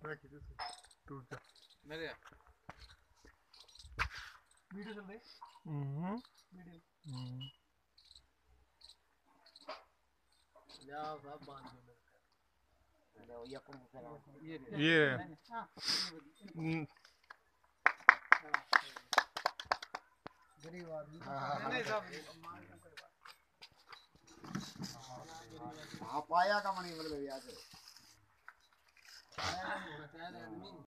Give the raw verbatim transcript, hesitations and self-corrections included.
मेरे वीडियो चल रही हम्म वीडियो हम्म या सब बांध दो मेरे ये अपन ये ये हां गरीब आदमी नहीं सब हां पाया का मनी मतलब याद है आया नहीं होना चाहिए आदमी